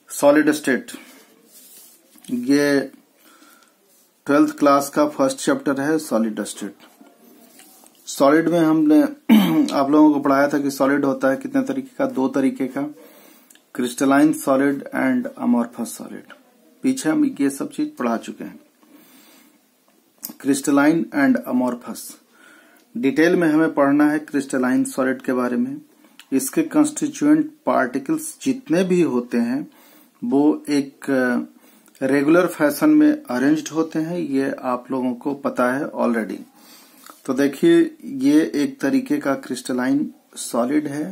Solid state, ये 12th class का first chapter है सॉलिड स्टेट। सॉलिड में हमने आप लोगों को पढ़ाया था कि सॉलिड होता है कितने तरीके का, दो तरीके का, crystalline solid and amorphous solid. पीछे हम ये सब चीज पढ़ा चुके हैं। क्रिस्टलाइन एंड अमॉर्फस, डिटेल में हमें पढ़ना है क्रिस्टलाइन सॉलिड के बारे में। इसके कंस्टिट्यूएंट पार्टिकल्स जितने भी होते हैं वो एक रेगुलर फैशन में अरेंज्ड होते हैं, ये आप लोगों को पता है ऑलरेडी। तो देखिए ये एक तरीके का क्रिस्टलाइन सॉलिड है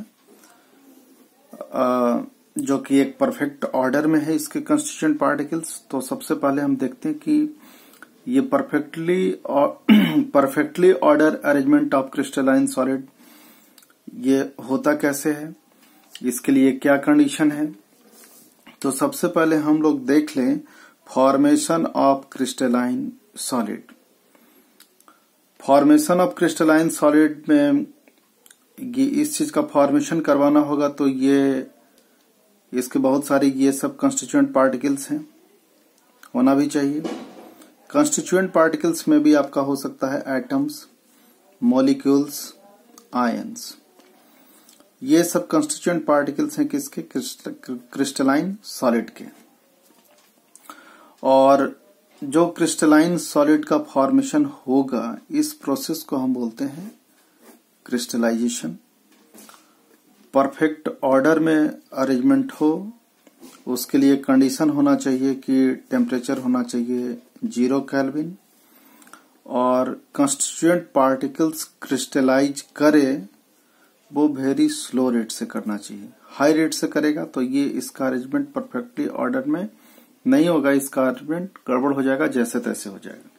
जो कि एक परफेक्ट ऑर्डर में है इसके कंस्टिट्यूएंट पार्टिकल्स। तो सबसे पहले हम देखते हैं कि ये perfectly order arrangement of crystalline solid ये होता कैसे है, इसके लिए क्या कंडीशन है। तो सबसे पहले हम लोग देख लें formation of crystalline solid. Formation of crystalline solid में इस चीज का फॉर्मेशन करवाना होगा तो ये इसके बहुत सारी ये सब कंस्टिट्यूएंट पार्टिकल्स हैं, होना भी चाहिए। कंस्टिट्यूएंट पार्टिकल्स में भी आपका हो सकता है एटम्स, मॉलिक्यूल्स, आयंस। ये सब कंस्टिट्यूएंट पार्टिकल्स हैं किसके, क्रिस्टलाइन सॉलिड के। और जो क्रिस्टलाइन सॉलिड का फॉर्मेशन होगा इस प्रोसेस को हम बोलते हैं क्रिस्टलाइजेशन। परफेक्ट ऑर्डर में अरेंजमेंट हो उसके लिए कंडीशन होना चाहिए कि टेम्परेचर होना चाहिए 0 केल्विन और कंस्टिट्यूएंट पार्टिकल्स क्रिस्टलाइज करे वो वेरी स्लो रेट से करना चाहिए। हाई रेट से करेगा तो ये इसका अरेंजमेंट परफेक्टली ऑर्डर में नहीं होगा, इसका अरेंजमेंट गड़बड़ हो जाएगा, जैसे तैसे हो जाएगा।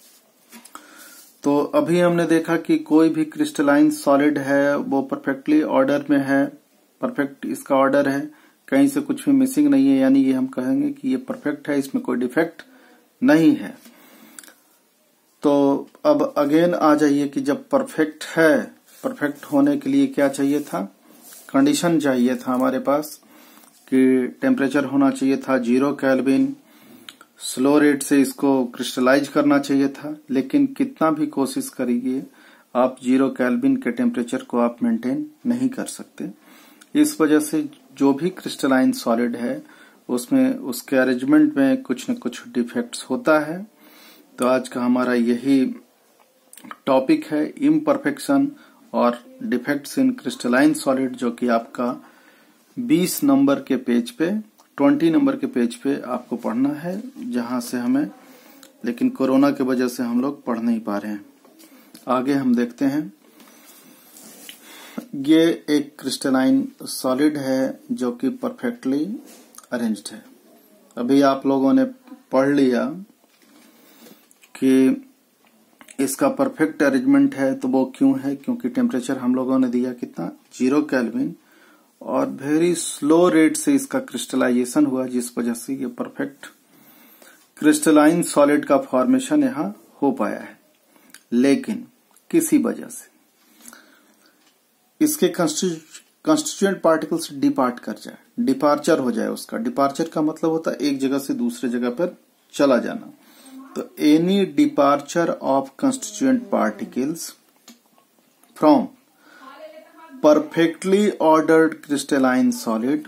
तो अभी हमने देखा कि कोई भी क्रिस्टलाइन सॉलिड है वो परफेक्टली ऑर्डर में है, परफेक्ट इसका ऑर्डर है, कहीं से कुछ भी मिसिंग नहीं है, यानी ये हम कहेंगे कि ये परफेक्ट है, इसमें कोई डिफेक्ट नहीं है। तो अब अगेन आ जाइए कि जब परफेक्ट है, परफेक्ट होने के लिए क्या चाहिए था, कंडीशन चाहिए था हमारे पास कि टेम्परेचर होना चाहिए था 0 केल्विन, स्लो रेट से इसको क्रिस्टलाइज करना चाहिए था। लेकिन कितना भी कोशिश करिए आप 0 केल्विन के टेम्परेचर को आप मेंटेन नहीं कर सकते। इस वजह से जो भी क्रिस्टलाइन सॉलिड है उसमें उसके अरेंजमेंट में कुछ न कुछ डिफेक्ट्स होता है। तो आज का हमारा यही टॉपिक है, इम्परफेक्शन और डिफेक्ट्स इन क्रिस्टलाइन सॉलिड, जो कि आपका 20 नंबर के पेज पे, 20 नंबर के पेज पे आपको पढ़ना है, जहां से हमें, लेकिन कोरोना की वजह से हम लोग पढ़ नहीं पा रहे हैं। आगे हम देखते हैं। ये एक क्रिस्टलाइन सॉलिड है जो कि परफेक्टली अरेंज्ड है। अभी आप लोगों ने पढ़ लिया कि इसका परफेक्ट अरेंजमेंट है, तो वो क्यों है, क्योंकि टेम्परेचर हम लोगों ने दिया कितना, 0 केल्विन, और वेरी स्लो रेट से इसका क्रिस्टलाइजेशन हुआ, जिस वजह से ये परफेक्ट क्रिस्टलाइन सॉलिड का फॉर्मेशन यहाँ हो पाया है। लेकिन किसी वजह से इसके कंस्टिट्यूएंट पार्टिकल्स डिपार्ट कर जाए, डिपार्चर हो जाए। उसका डिपार्चर का मतलब होता है एक जगह से दूसरे जगह पर चला जाना। तो any departure of constituent particles from perfectly ordered crystalline solid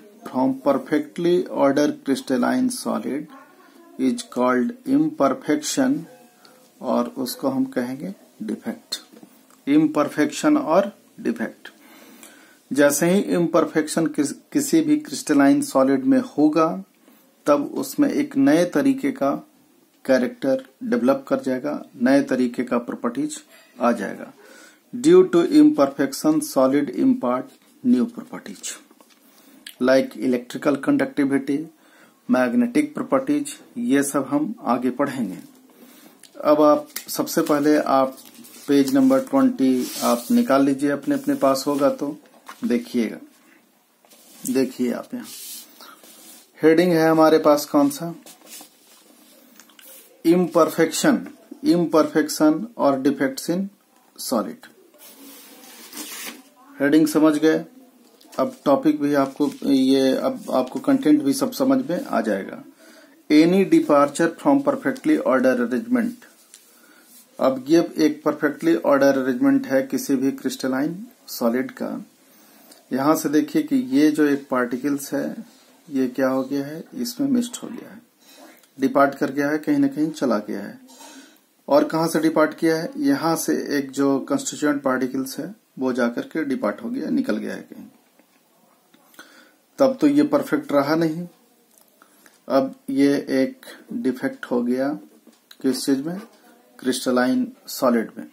is called imperfection, और उसको हम कहेंगे डिफेक्ट। इम्परफेक्शन और डिफेक्ट, जैसे ही इम्परफेक्शन किसी भी क्रिस्टलाइन सॉलिड में होगा तब उसमें एक नए तरीके का कैरेक्टर डेवलप कर जाएगा, नए तरीके का प्रॉपर्टीज आ जाएगा। Due to imperfection, solid impart new properties like electrical conductivity, magnetic properties। ये सब हम आगे पढ़ेंगे। अब आप सबसे पहले आप पेज नंबर 20 आप निकाल लीजिए, अपने अपने पास होगा तो देखिएगा। देखिए आप यहाँ हेडिंग है हमारे पास कौन सा, इम्परफेक्शन, इम्परफेक्शन और डिफेक्ट्स इन सॉलिड। हेडिंग समझ गए। अब टॉपिक भी आपको अब आपको कंटेंट भी सब समझ में आ जाएगा। Any departure from perfectly order arrangement. अब ये एक परफेक्टली ऑर्डर अरेंजमेंट है किसी भी क्रिस्टलाइन सॉलिड का। यहां से देखिए कि ये जो एक पार्टिकल्स है ये क्या हो गया है, इसमें मिक्स्ड हो गया है, डिपार्ट कर गया है, कहीं ना कहीं चला गया है। और कहां से डिपार्ट किया है, यहां से एक जो कंस्टिट्यूएंट पार्टिकल्स है वो जाकर के डिपार्ट हो गया, निकल गया है कहीं। तब तो ये परफेक्ट रहा नहीं। अब ये एक डिफेक्ट हो गया किस चीज में, क्रिस्टलाइन सॉलिड में।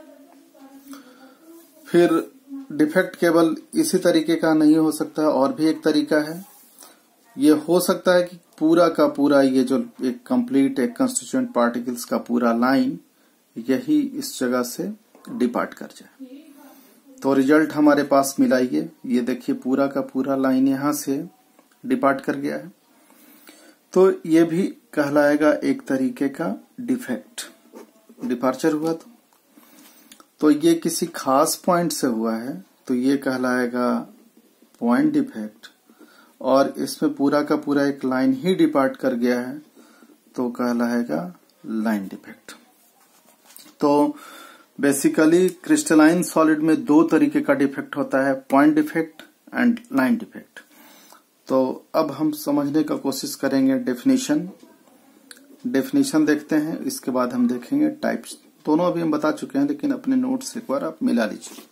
फिर डिफेक्ट केवल इसी तरीके का नहीं हो सकता, और भी एक तरीका है। ये हो सकता है कि पूरा का पूरा ये जो एक कंप्लीट एक कंस्टिट्यूएंट पार्टिकल्स का पूरा लाइन यही इस जगह से डिपार्ट कर जाए। तो रिजल्ट हमारे पास मिला ये देखिए पूरा का पूरा लाइन यहां से डिपार्ट कर गया है। तो ये भी कहलाएगा एक तरीके का डिफेक्ट। डिपार्चर हुआ तो ये किसी खास पॉइंट से हुआ है तो ये कहलाएगा पॉइंट डिफेक्ट, और इसमें पूरा का पूरा एक लाइन ही डिपार्ट कर गया है तो कहलाएगा लाइन डिफेक्ट। तो बेसिकली क्रिस्टलाइन सॉलिड में दो तरीके का डिफेक्ट होता है, point defect and line defect. तो अब हम समझने का कोशिश करेंगे डेफिनेशन देखते हैं, इसके बाद हम देखेंगे टाइप्स। दोनों अभी हम बता चुके हैं लेकिन अपने नोट्स एक बार आप मिला लीजिए।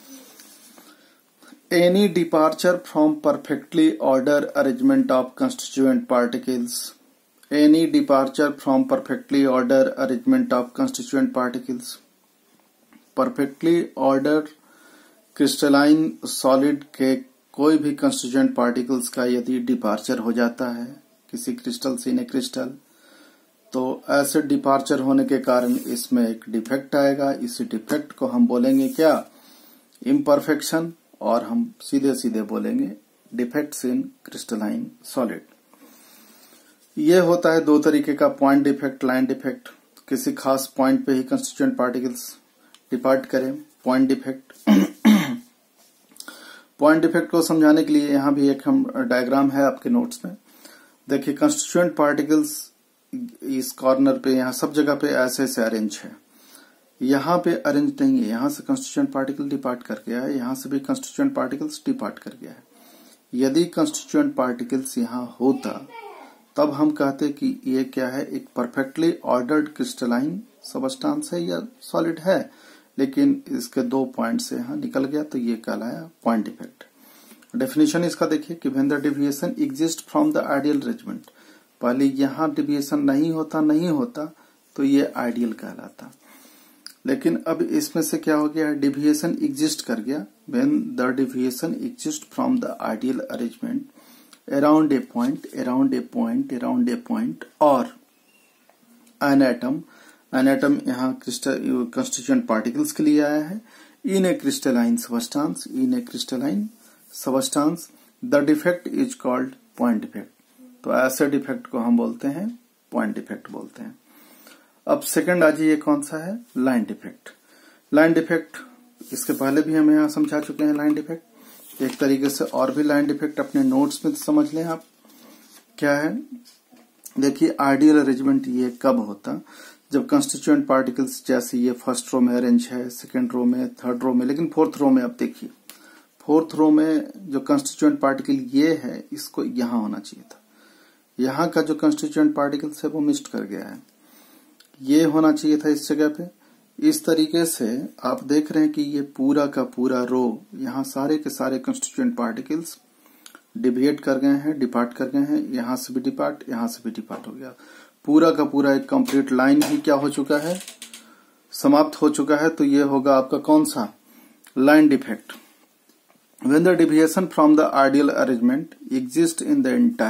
Any departure from perfectly ordered arrangement of constituent particles. Any departure from perfectly ordered arrangement of constituent particles. Perfectly ordered crystalline solid के कोई भी constituent particles का यदि डिपार्चर हो जाता है किसी क्रिस्टल से इन क्रिस्टल, तो ऐसे डिपार्चर होने के कारण इसमें एक डिफेक्ट आएगा। इसी डिफेक्ट को हम बोलेंगे क्या, इम्परफेक्शन, और हम सीधे सीधे बोलेंगे डिफेक्ट्स इन क्रिस्टलाइन सॉलिड। ये होता है दो तरीके का, पॉइंट डिफेक्ट, लाइन डिफेक्ट। किसी खास पॉइंट पे ही कंस्टिट्यूएंट पार्टिकल्स डिपार्ट करें, पॉइंट डिफेक्ट। पॉइंट डिफेक्ट को समझाने के लिए यहां भी एक हम डायग्राम है आपके नोट्स में। देखिए कंस्टिट्यूएंट पार्टिकल्स इस कॉर्नर पे यहां सब जगह पे ऐसे ऐसे अरेंज है। यहां पे अरेंज नहीं है, यहां से कंस्टिट्यूएंट पार्टिकल डिपार्ट कर गया है, यहां से भी कंस्टिट्यूएंट पार्टिकल्स डिपार्ट कर गया है। यदि कंस्टिट्यूएंट पार्टिकल्स यहां होता तब हम कहते कि ये क्या है, एक परफेक्टली ऑर्डर्ड क्रिस्टलाइन सबस्टांस है या सॉलिड है, लेकिन इसके दो पॉइंट से यहां निकल गया तो ये कहलाया पॉइंट डिफेक्ट। डेफिनेशन इसका देखिए कि when the deviation exist from the ideal arrangement. पहले यहां डेविएशन नहीं होता तो ये आइडियल कहलाता, लेकिन अब इसमें से क्या हो गया, डिविएशन एग्जिस्ट कर गया। When the deviation exist from the ideal arrangement around a point और एन एटम यहाँ कंस्टिट्यूएंट पार्टिकल्स के लिए आया है, in a crystalline substance the defect is called point defect. तो ऐसे डिफेक्ट को हम बोलते हैं पॉइंट डिफेक्ट बोलते हैं। अब सेकंड आ जाइए, कौन सा है, लाइन डिफेक्ट। लाइन डिफेक्ट इसके पहले भी हम यहाँ समझा चुके हैं। लाइन डिफेक्ट एक तरीके से और भी लाइन डिफेक्ट अपने नोट्स में समझ लें आप क्या है। देखिए आइडियल अरेंजमेंट ये कब होता, जब कंस्टिट्यूएंट पार्टिकल्स जैसे ये फर्स्ट रो में अरेंज है, सेकंड रो में, थर्ड रो में, लेकिन फोर्थ रो में आप देखिए, फोर्थ रो में जो कंस्टिट्यूएंट पार्टिकल ये है इसको यहां होना चाहिए था। यहाँ का जो कंस्टिट्यूएंट पार्टिकल्स है वो मिक्स्ड कर गया है, ये होना चाहिए था इस जगह पे। इस तरीके से आप देख रहे हैं कि ये पूरा का पूरा रो यहाँ सारे के सारे कंस्टिट्यूएंट पार्टिकल्स डिविएट कर गए हैं, डिपार्ट कर गए हैं, यहाँ से भी डिपार्ट, यहाँ से भी डिपार्ट हो गया। पूरा का पूरा एक कंप्लीट लाइन ही क्या हो चुका है, समाप्त हो चुका है। तो ये होगा आपका कौन सा, line defect. When the deviation from the ideal arrangement exist in the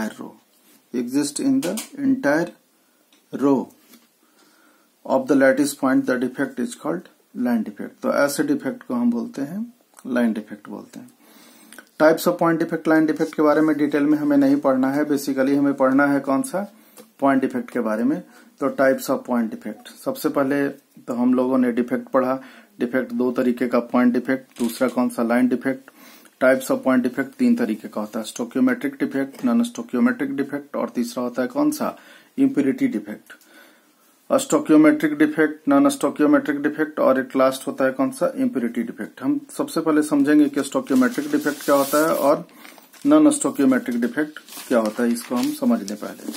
entire row of the lattice point, the defect is called line defect. तो ऐसे डिफेक्ट को हम बोलते हैं लाइन डिफेक्ट बोलते हैं। Types of point defect, line defect के बारे में डिटेल में हमें नहीं पढ़ना है, बेसिकली हमें पढ़ना है कौन सा, पॉइंट डिफेक्ट के बारे में। तो टाइप्स ऑफ पॉइंट डिफेक्ट, सबसे पहले तो हम लोगों ने डिफेक्ट पढ़ा। डिफेक्ट दो तरीके का, पॉइंट डिफेक्ट, दूसरा कौन सा, line defect. Types of point defect 3 तरीके का होता है, stoichiometric defect, non stoichiometric defect और तीसरा होता है कौन सा, impurity defect. Stoichiometric defect, non stoichiometric defect और एक लास्ट होता है कौन सा, इम्प्योरिटी डिफेक्ट। हम सबसे पहले समझेंगे कि स्टोकियोमेट्रिक डिफेक्ट क्या होता है और नॉन स्टोकियोमेट्रिक डिफेक्ट क्या होता है, इसको हम समझ लें पहले।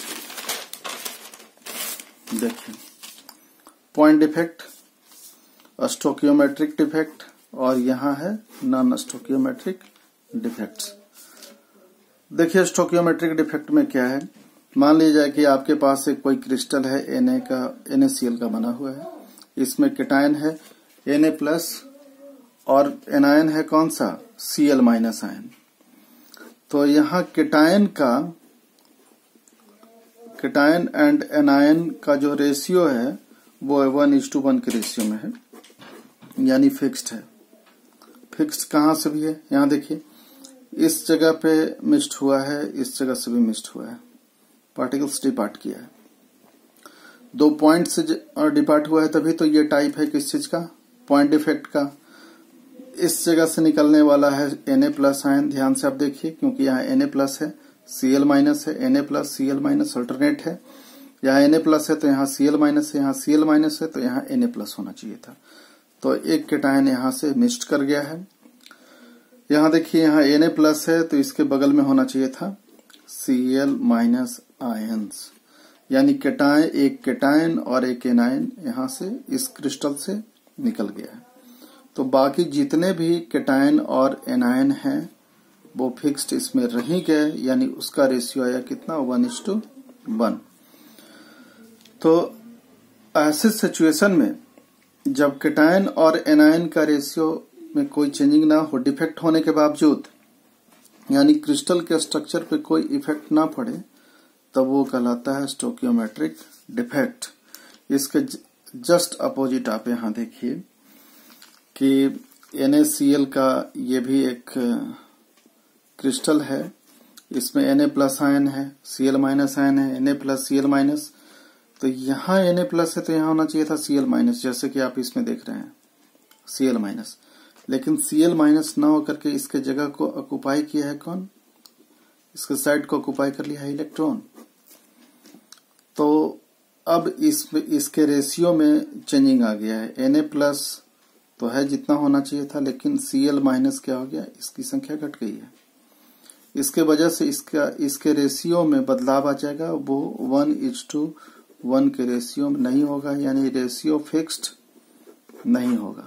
देखिए, पॉइंट डिफेक्ट, स्टोकियोमेट्रिक डिफेक्ट और यहाँ है नॉन स्टोकियोमेट्रिक डिफेक्ट्स। देखिए, स्टोकियोमेट्रिक डिफेक्ट में क्या है, मान लीजिए कि आपके पास एक कोई क्रिस्टल है NaCl का बना हुआ है, इसमें केटायन है Na+ और एनायन है कौन सा, Cl- आयन। तो यहाँ केटायन एंड एनायन का जो रेशियो है वो 1:1 के रेशियो में है, यानी फिक्स्ड है। फिक्स्ड कहाँ से भी है, यहाँ देखिए, इस जगह पे मिस्ट हुआ है, इस जगह से भी मिस्ट हुआ है, पार्टिकल्स डिपार्ट किया है, 2 पॉइंट से डिपार्ट हुआ है, तभी तो ये टाइप है किस चीज का, पॉइंट डिफेक्ट का। इस जगह से निकलने वाला है Na+ आयन, ध्यान से आप देखिए, क्योंकि यहाँ Na+ है, Cl- है, Na+ Cl- अल्टरनेट है, यहाँ Na+ है तो यहाँ Cl- है, यहाँ Cl- है तो यहाँ Na+ होना चाहिए था। तो एक केटायन यहाँ से मिस्ट कर गया है। यहाँ देखिए, यहाँ Na+ है तो इसके बगल में होना चाहिए था Cl- आयंस, यानी एक केटायन और एक एनायन यहाँ से इस क्रिस्टल से निकल गया है। तो बाकी जितने भी केटायन और एनायन हैं वो फिक्स्ड इसमें रह गए, यानी उसका रेशियो आया कितना, 1:1। तो ऐसे सिचुएशन में जब केटायन और एनायन का रेशियो में कोई चेंजिंग ना हो, डिफेक्ट होने के बावजूद, यानी क्रिस्टल के स्ट्रक्चर पे कोई इफेक्ट ना पड़े, तब वो कहलाता है स्टोकियोमेट्रिक डिफेक्ट। इसके जस्ट अपोजिट आप यहाँ देखिए कि NaCl का ये भी एक क्रिस्टल है, इसमें Na+ आयन है, Cl- आयन है, Na+ Cl-, तो यहाँ Na+ है तो यहाँ होना चाहिए था Cl-, जैसे कि आप इसमें देख रहे हैं Cl-, लेकिन Cl- ना होकर के इसके जगह को ऑक्युपाई किया है कौन, इसके साइड को ऑक्युपाई कर लिया है इलेक्ट्रॉन। तो अब इसके रेशियो में चेंजिंग आ गया है, Na+ तो है जितना होना चाहिए था, लेकिन Cl- क्या हो गया, इसकी संख्या घट गई है। इसके वजह से इसके रेशियो में बदलाव आ जाएगा, वो 1:1 के रेशियो में नहीं होगा, यानी रेशियो फिक्स्ड नहीं होगा।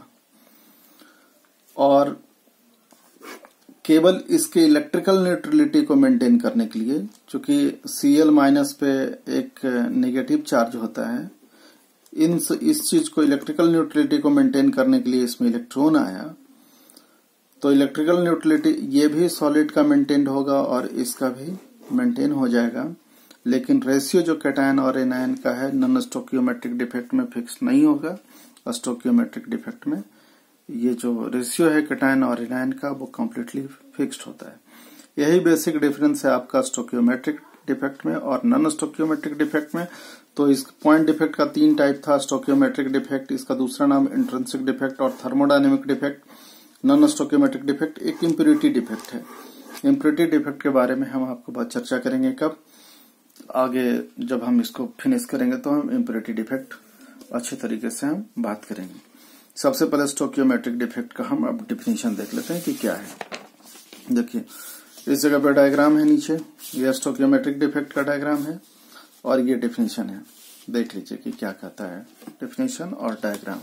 और केवल इसके इलेक्ट्रिकल न्यूट्रलिटी को मेंटेन करने के लिए, चूंकि Cl- पे एक नेगेटिव चार्ज होता है, इस चीज को इलेक्ट्रिकल न्यूट्रलिटी को मेंटेन करने के लिए इसमें इलेक्ट्रॉन आया, तो इलेक्ट्रिकल न्यूट्रलिटी ये भी सॉलिड का मेंटेन होगा और इसका भी मेंटेन हो जाएगा, लेकिन रेशियो जो कैटायन और एनायन का है नॉन स्टोकियोमेट्रिक डिफेक्ट में फिक्स नहीं होगा। स्टोकियोमेट्रिक डिफेक्ट में ये जो रेशियो है कैटायन और एनायन का वो कम्प्लीटली फिक्स्ड होता है। यही बेसिक डिफरेंस है आपका स्टोकियोमेट्रिक डिफेक्ट में और नॉन स्टोकियोमेट्रिक डिफेक्ट में। तो इस पॉइंट डिफेक्ट का 3 टाइप था, स्टोकियोमेट्रिक डिफेक्ट, इसका दूसरा नाम इंट्रिंसिक डिफेक्ट और thermodynamic defect. Non stoichiometric defect एक इम्प्योरिटी डिफेक्ट है। इम्प्योरिटी डिफेक्ट के बारे में हम आपको बहुत चर्चा करेंगे, कब आगे जब हम इसको फिनिश करेंगे तो हम इम्प्योरिटी डिफेक्ट अच्छे तरीके से हम बात करेंगे। सबसे पहले स्टोकियोमेट्रिक डिफेक्ट का हम अब डिफिनीशन देख लेते हैं कि क्या है। देखिए, इस जगह पर डायग्राम है नीचे, यह स्टोकियोमेट्रिक डिफेक्ट का डायग्राम है और ये डिफिनीशन है। देख लीजिए कि क्या कहता है डिफिनीशन और डायग्राम।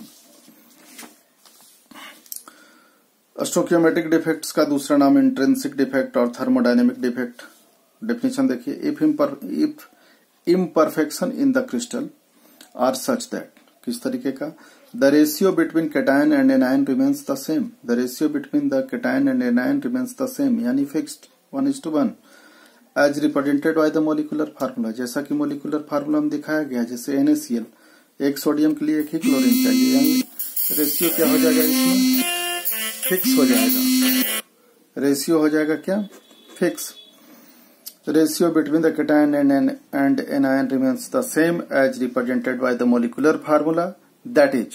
स्टोकियोमेट्रिक डिफेक्ट्स का दूसरा नाम इंट्रिंसिक डिफेक्ट और थर्मोडायनेमिक डिफेक्ट। डिफिनीशन देखिए, if imperfection in the crystal are such that, किस तरीके का, the ratio between cation and anion remains the same, the ratio between the cation and anion remains the same, यानी fixed 1:1 as represented by the molecular formula, जैसा कि molecular formula में दिखाया गया, जैसे NaCl, एक सोडियम के लिए एक ही क्लोरीन चाहिए, यानी रेशियो क्या हो जाएगा, इसमें फिक्स हो जाएगा, रेशियो हो जाएगा क्या, fix. Ratio between the cation and anion remains the same as represented by the molecular formula, that is,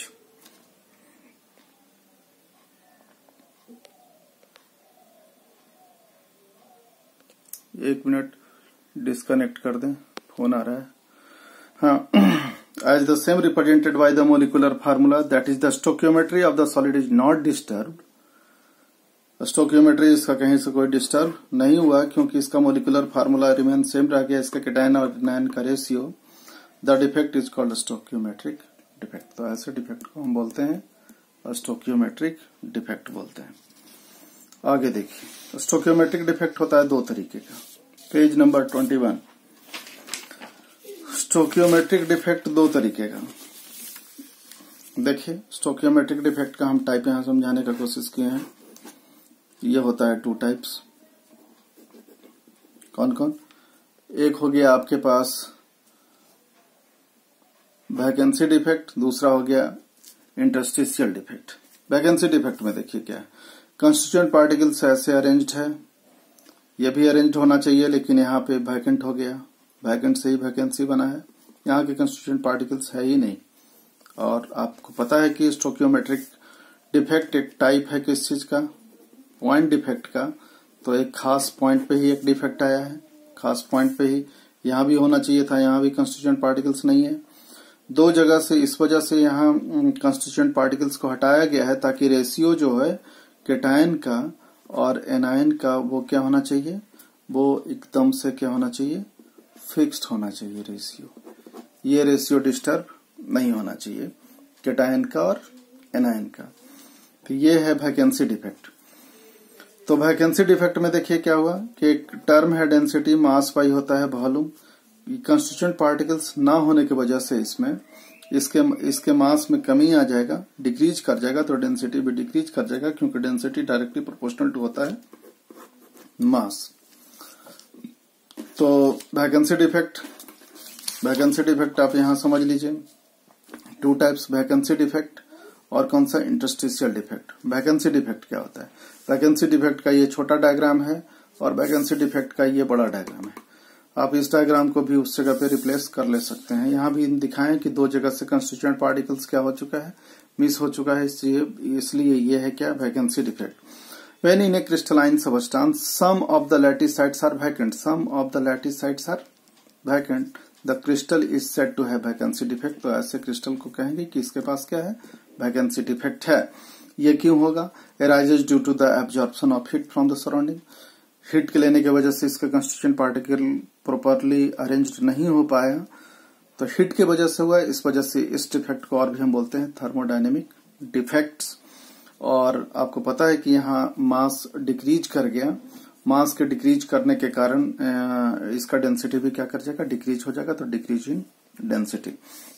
एक मिनट डिस्कनेक्ट कर दें, फोन आ रहा है। हाँ, as the same represented by the molecular formula, that is the stoichiometry of the solid is not disturbed. Stoichiometry इसका कहीं से कोई डिस्टर्ब नहीं हुआ क्योंकि इसका मोलिकुलर फार्मूला रिमेन सेम रह गया, इसका केटायन और एनायन का ratio. The defect is called stoichiometric defect. तो ऐसे डिफेक्ट को हम बोलते हैं स्टोकियोमेट्रिक डिफेक्ट बोलते हैं। आगे देखिए, स्टोकियोमेट्रिक डिफेक्ट होता है दो तरीके का। Page number 21। स्टोकियोमेट्रिक डिफेक्ट दो तरीके का। देखिए, स्टोकियोमेट्रिक डिफेक्ट का हम टाइप यहां समझाने का कोशिश किए हैं। ये होता है 2 टाइप्स। कौन कौन? एक हो गया आपके पास वैकेंसी डिफेक्ट, दूसरा हो गया इंटरस्टिशियल डिफेक्ट। वैकेंसी डिफेक्ट में देखिए क्या है, कंस्टिट्यूएंट पार्टिकल्स ऐसे अरेंज्ड है, ये भी अरेंज्ड होना चाहिए लेकिन यहाँ पे वैकेंट हो गया, वैकेंट से ही वैकेंसी बना है, यहाँ के कंस्टिट्यूएंट पार्टिकल्स है ही नहीं। और आपको पता है कि स्टोकियोमेट्रिक डिफेक्ट एक टाइप है किस चीज का? पॉइंट डिफेक्ट का। तो एक खास पॉइंट पे ही एक डिफेक्ट आया है, खास पॉइंट पे ही। यहाँ भी होना चाहिए था, यहाँ भी कंस्टिट्यूएंट पार्टिकल्स नहीं है, दो जगह से। इस वजह से यहाँ कंस्टिट्यूएंट पार्टिकल्स को हटाया गया है ताकि रेशियो जो है केटायन का और एनायन का वो क्या होना चाहिए, वो एकदम से क्या होना चाहिए, फिक्स्ड होना चाहिए रेशियो। ये रेशियो डिस्टर्ब नहीं होना चाहिए केटायन का और एनायन का। तो ये है वैकेंसी डिफेक्ट। तो वैकेंसी डिफेक्ट में देखिए क्या हुआ कि एक टर्म है डेंसिटी, मास पाई होता है वॉल्यूम। कंस्टिट्यूएंट पार्टिकल्स ना होने की वजह से इसमें इसके मास में कमी आ जाएगा, डिक्रीज कर जाएगा, तो डेंसिटी भी डिक्रीज कर जाएगा क्योंकि डेंसिटी डायरेक्टली प्रोपोर्शनल टू होता है मास। तो वैकेंसी डिफेक्ट आप यहां समझ लीजिए। 2 टाइप्स, वैकेंसी डिफेक्ट और कौन सा, इंटरस्टिशियल डिफेक्ट। वैकेंसी डिफेक्ट क्या होता है? वैकेंसी डिफेक्ट का ये छोटा डायग्राम है और वैकेंसी डिफेक्ट का ये बड़ा डायग्राम है। आप इस डायग्राम को भी उस जगह पे रिप्लेस कर ले सकते हैं। यहाँ भी दिखाएं कि 2 जगह से कंस्टिट्यूएंट पार्टिकल्स क्या हो चुका है, मिस हो चुका है, इसलिए ये है क्या, vacancy defect. When in a crystalline substance, some of the lattice sites are vacant. Some of the lattice sites are vacant. The crystal is said to have vacancy defect. तो ऐसे क्रिस्टल को कहेंगे कि इसके पास क्या है, वैकेंसी डिफेक्ट है। ये क्यों होगा? Arises due to the absorption of heat from the surrounding. Heat के लेने की वजह से इसका कंस्टिट्यूएंट पार्टिकल प्रॉपरली अरेंज्ड नहीं हो पाया, तो हीट की वजह से हुआ। इस वजह से इस डिफेक्ट को और भी हम बोलते हैं थर्मोडायनेमिक डिफेक्ट्स। और आपको पता है कि यहाँ मास डिक्रीज कर गया, मास के डिक्रीज करने के कारण इसका डेंसिटी भी क्या कर जाएगा, डिक्रीज हो जाएगा। तो डिक्रीज इन डेंसिटी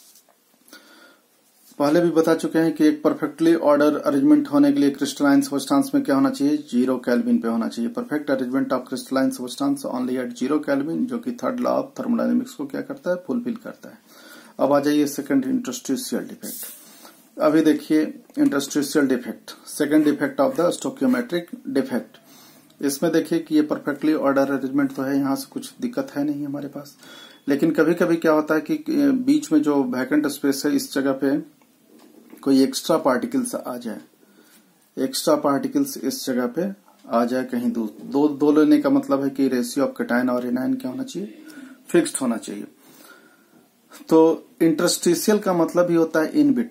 पहले भी बता चुके हैं कि एक परफेक्टली ऑर्डर अरेंजमेंट होने के लिए क्रिस्टलाइन सबस्टेंस में क्या होना चाहिए, 0 केल्विन पे होना चाहिए। Perfect arrangement of crystalline substance only at 0 kelvin, जो कि 3rd लॉ ऑफ थर्मोडायनेमिक्स को क्या करता है, फुलफिल करता है। अब आ जाइए सेकंड, इंटरस्टिशियल डिफेक्ट। अभी देखिए interstitial defect, second defect of the stoichiometric defect. इसमें देखिए कि ये परफेक्टली ऑर्डर अरेंजमेंट तो है, यहाँ से कुछ दिक्कत है नहीं हमारे पास, लेकिन कभी कभी क्या होता है कि बीच में जो वैकेंट स्पेस है इस जगह पे कोई एक्स्ट्रा पार्टिकल्स आ जाए, एक्स्ट्रा पार्टिकल्स इस जगह पे आ जाए कहीं दो लेने का मतलब है कि रेशियो ऑफ केटायन और एनायन क्या होना चाहिए, फिक्स्ड होना चाहिए। तो इंटरस्टिशियल का मतलब ही होता है इन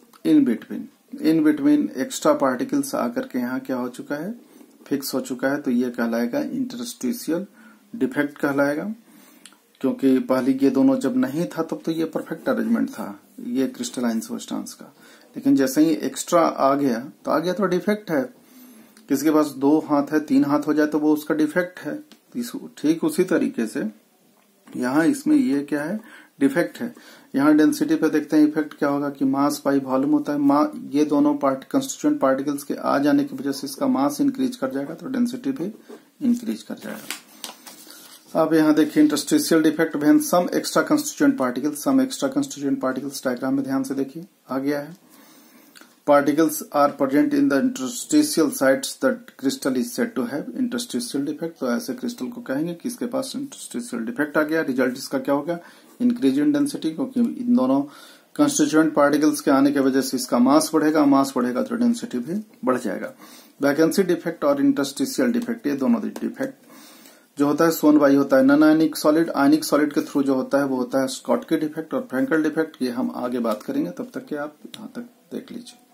बिटवीन एक्स्ट्रा पार्टिकल्स आकर के यहाँ क्या हो चुका है, फिक्स हो चुका है। तो ये कहलाएगा इंटरस्टिशियल डिफेक्ट कहलाएगा, क्योंकि पहले ये दोनों जब नहीं था तब तो ये परफेक्ट अरेंजमेंट था ये क्रिस्टलाइन सबस्टेंस का, लेकिन जैसे ही एक्स्ट्रा आ गया तो डिफेक्ट है। किसी के पास 2 हाथ है, 3 हाथ हो जाए तो वो उसका डिफेक्ट है। ठीक उसी तरीके से यहाँ इसमें ये क्या है, डिफेक्ट है। यहाँ डेंसिटी पे देखते हैं इफेक्ट क्या होगा कि मास बाई वॉल्यूम होता है। ये दोनों कंस्टिट्यूएंट पार्टिकल्स के आ जाने की वजह से इसका मास इंक्रीज कर जाएगा, तो डेंसिटी भी इंक्रीज कर जाएगा। अब यहाँ देखिए interstitial defect when some extra constituent particles diagram में ध्यान से देखिए आ गया है। Particles are present in the interstitial sites that crystal is said to have interstitial defect. तो ऐसे क्रिस्टल को कहेंगे कि इसके पास इंटरस्टिशियल डिफेक्ट आ गया। रिजल्ट इसका क्या होगा, इंक्रीज इन डेंसिटी, क्योंकि इन दोनों कंस्टिट्यूएंट पार्टिकल्स के आने की वजह से इसका मास बढ़ेगा तो डेंसिटी भी बढ़ जाएगा। वैकेंसी डिफेक्ट और इंटरस्टिशियल डिफेक्ट, ये दोनों डिफेक्ट जो होता है सोन बाई होता है non ionic solid, ionic solid के थ्रू जो होता है वो होता है स्कॉटकी डिफेक्ट और फ्रैंकल डिफेक्ट। ये हम आगे बात करेंगे, तब तक के आप यहाँ तक देख लीजिए।